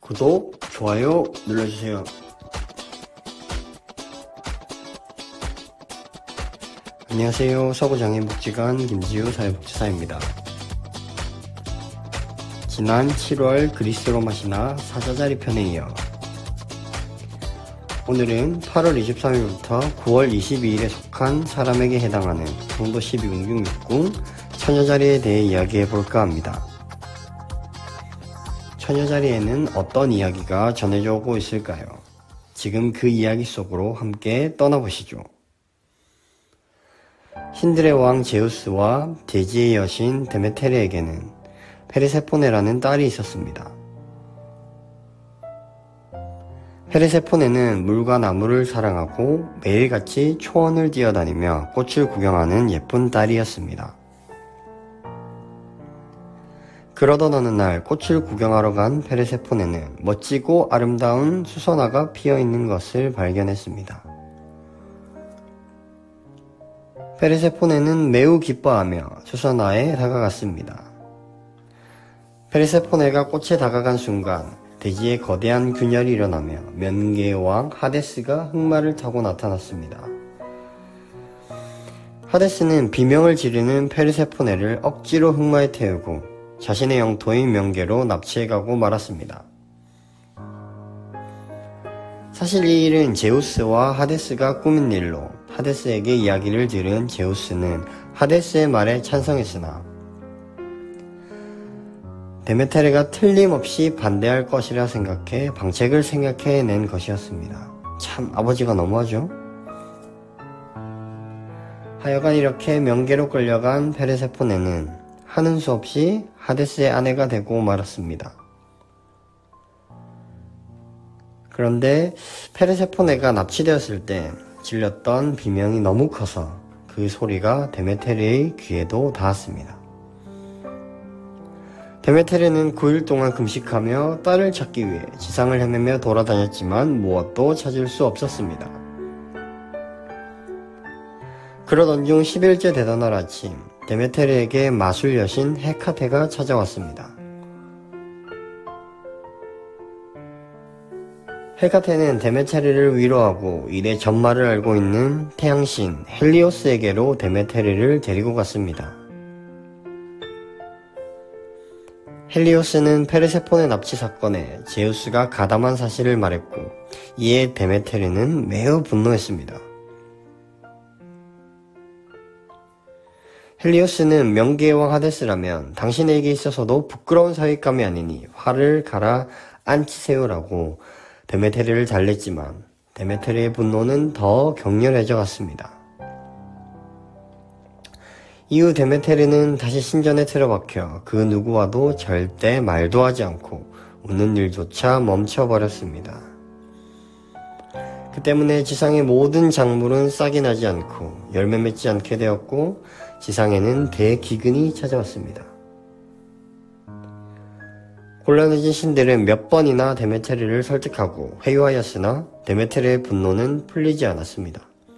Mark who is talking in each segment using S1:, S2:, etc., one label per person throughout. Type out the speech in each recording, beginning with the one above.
S1: 구독, 좋아요 눌러주세요. 안녕하세요. 서구장애인복지관 김지우 사회복지사입니다. 지난 7월 그리스 로마 신화 사자자리 편에 이어 오늘은 8월 23일부터 9월 22일에 속한 사람에게 해당하는 성도 1206 처녀자리에 대해 이야기해 볼까 합니다. 처녀자리에는 어떤 이야기가 전해져 오고 있을까요? 지금 그 이야기 속으로 함께 떠나보시죠. 신들의 왕 제우스와 대지의 여신 데메테르에게는 페르세포네라는 딸이 있었습니다. 페르세포네는 물과 나무를 사랑하고 매일같이 초원을 뛰어다니며 꽃을 구경하는 예쁜 딸이었습니다. 그러던 어느 날 꽃을 구경하러 간 페르세포네는 멋지고 아름다운 수선화가 피어있는 것을 발견했습니다. 페르세포네는 매우 기뻐하며 수선화에 다가갔습니다. 페르세포네가 꽃에 다가간 순간 대지에 거대한 균열이 일어나며 면계의 왕 하데스가 흑마를 타고 나타났습니다. 하데스는 비명을 지르는 페르세포네를 억지로 흑마에 태우고 자신의 영토인 명계로 납치해가고 말았습니다. 사실 이 일은 제우스와 하데스가 꾸민 일로 하데스에게 이야기를 들은 제우스는 하데스의 말에 찬성했으나 데메테르가 틀림없이 반대할 것이라 생각해 방책을 생각해낸 것이었습니다. 참 아버지가 너무하죠? 하여간 이렇게 명계로 끌려간 페르세포네는 하는 수 없이 하데스의 아내가 되고 말았습니다. 그런데 페르세포네가 납치되었을 때 질렸던 비명이 너무 커서 그 소리가 데메테르의 귀에도 닿았습니다. 데메테르는 9일 동안 금식하며 딸을 찾기 위해 지상을 헤매며 돌아다녔지만 무엇도 찾을 수 없었습니다. 그러던 중 10일째 되던 날 아침 데메테르에게 마술 여신 헤카테가 찾아왔습니다. 헤카테는 데메테르를 위로하고 일의 전말을 알고 있는 태양신 헬리오스에게로 데메테르를 데리고 갔습니다. 헬리오스는 페르세포네 납치 사건에 제우스가 가담한 사실을 말했고 이에 데메테르는 매우 분노했습니다. 헬리오스는 명계의 왕 하데스라면 당신에게 있어서도 부끄러운 사윗감이 아니니 화를 가라앉히세요라고 데메테르를 달랬지만 데메테르의 분노는 더 격렬해져 갔습니다. 이후 데메테르는 다시 신전에 틀어박혀 그 누구와도 절대 말도 하지 않고 웃는 일조차 멈춰버렸습니다. 그 때문에 지상의 모든 작물은 싹이 나지 않고 열매 맺지 않게 되었고 지상에는 대기근이 찾아왔습니다. 곤란해진 신들은 몇 번이나 데메테르를 설득하고 회유하였으나 데메테르의 분노는 풀리지 않았습니다.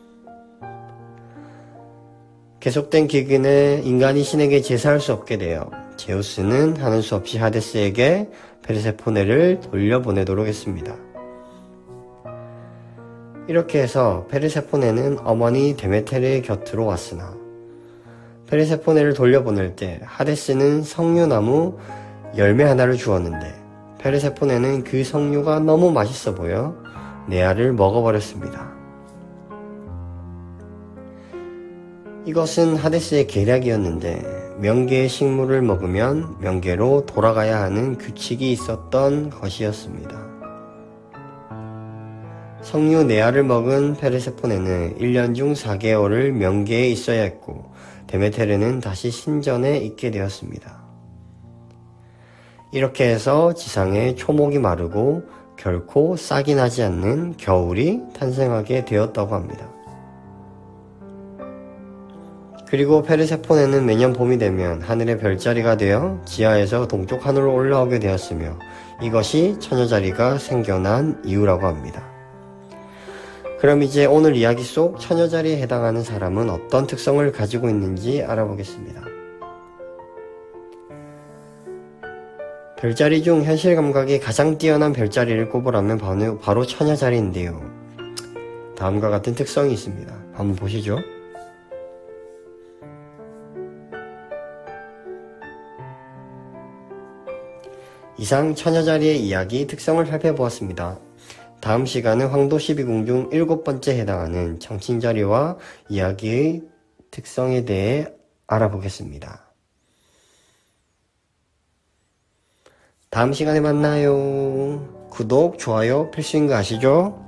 S1: 계속된 기근에 인간이 신에게 제사할 수 없게 되어 제우스는 하는 수 없이 하데스에게 페르세포네를 돌려보내도록 했습니다. 이렇게 해서 페르세포네는 어머니 데메테르의 곁으로 왔으나 페르세포네를 돌려보낼 때 하데스는 석류나무 열매 하나를 주었는데 페르세포네는 그 석류가 너무 맛있어 보여 내 알을 먹어버렸습니다. 이것은 하데스의 계략이었는데 명계의 식물을 먹으면 명계로 돌아가야 하는 규칙이 있었던 것이었습니다. 석류 네 알을 먹은 페르세포네는 1년 중 4개월을 명계에 있어야 했고 데메테르는 다시 신전에 있게 되었습니다. 이렇게 해서 지상에 초목이 마르고 결코 싹이 나지 않는 겨울이 탄생하게 되었다고 합니다. 그리고 페르세포네는 매년 봄이 되면 하늘의 별자리가 되어 지하에서 동쪽 하늘로 올라오게 되었으며 이것이 처녀자리가 생겨난 이유라고 합니다. 그럼 이제 오늘 이야기 속 처녀자리에 해당하는 사람은 어떤 특성을 가지고 있는지 알아보겠습니다. 별자리 중 현실 감각이 가장 뛰어난 별자리를 꼽으라면 바로 처녀자리인데요. 다음과 같은 특성이 있습니다. 한번 보시죠. 이상 처녀자리의 이야기 특성을 살펴보았습니다. 다음 시간은 황도 12궁 중 7번째 해당하는 청신자리와 이야기의 특성에 대해 알아보겠습니다. 다음 시간에 만나요. 구독, 좋아요 필수인 거 아시죠?